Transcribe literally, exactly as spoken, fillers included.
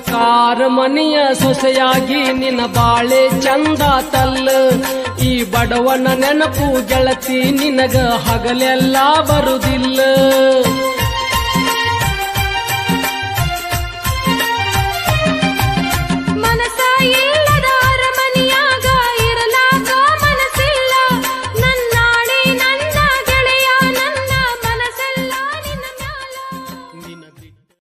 ಸಾಹುಕಾರ ಮನೆಯ ಸೊಸೆಯಾಗಿ ನಿನ್ನ ಬಾಳೆ ಚಂದ ತಲ್ಲ. ಈ ಬಡವನ ನೆನಪು ಗೆಳತಿ ನಿನಗ ಹಗಲೆಲ್ಲ ಬರುದಿಲ್ಲ.